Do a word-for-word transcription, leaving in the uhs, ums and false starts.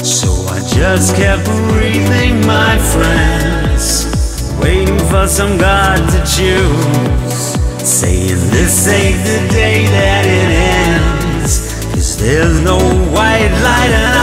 So I just kept breathing, my friends, waiting for some God to choose, saying this ain't the day that it ends, 'cause there's no white light.